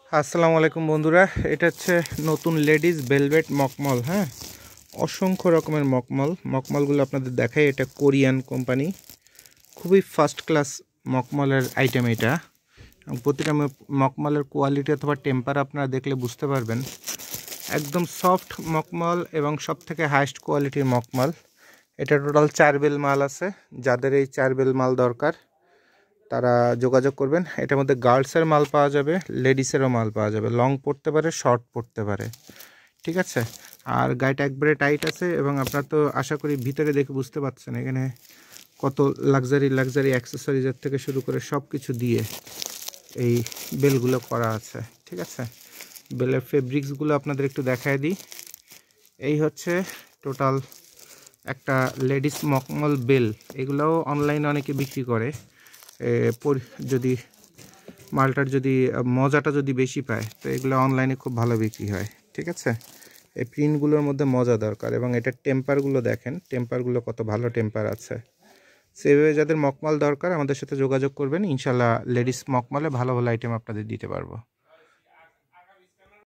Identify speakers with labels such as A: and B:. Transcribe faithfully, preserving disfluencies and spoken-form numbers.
A: আসসালামু আলাইকুম বন্ধুরা, এটা হচ্ছে নতুন লেডিস ভেলভেট মকমল। হ্যাঁ, অসংখ্য রকমের মকমল মকমলগুলো আপনাদের দেখাই। এটা কোরিয়ান কোম্পানি, খুবই ফার্স্ট ক্লাস মকমলের আইটেম এটা। প্রতিটা মকমলের কোয়ালিটি অথবা টেম্পার আপনারা দেখলে বুঝতে পারবেন। একদম সফট মকমল এবং সব থেকে হাইস্ট কোয়ালিটির মকমল। এটা টোটাল চার বেল মাল আছে। যাদের এই চার বেল মাল দরকার তারা যোগাযোগ করবেন। এটার মধ্যে গার্লসের মাল পাওয়া যাবে, লেডিসেরও মাল পাওয়া যাবে। লং পড়তে পারে, শর্ট পড়তে পারে, ঠিক আছে। আর গায়েটা একবারে টাইট আছে এবং আপনার তো আশা করি ভিতরে দেখে বুঝতে পারছেন এখানে কত লাক্সারি লাক্সারি অ্যাক্সেসরিজের থেকে শুরু করে সব কিছু দিয়ে এই বেলগুলো করা আছে, ঠিক আছে। বেলের ফেব্রিক্সগুলো আপনাদের একটু দেখায় দিই। এই হচ্ছে টোটাল একটা লেডিস মকমল বেল। এগুলোও অনলাইনে অনেকে বিক্রি করে। যদি মালটার যদি মজাটা যদি বেশি পায় তো এগুলো অনলাইনে খুব ভালো বিক্রি হয়, ঠিক আছে। এই প্রিন্টগুলোর মধ্যে মজা দরকার এবং এটার টেম্পারগুলো দেখেন, টেম্পারগুলো কত ভালো টেম্পার আছে। সেভাবে যাদের মকমাল দরকার আমাদের সাথে যোগাযোগ করবেন, ইনশাল্লাহ লেডিস মকমালে ভালো ভালো আইটেম আপনাদের দিতে পারবো।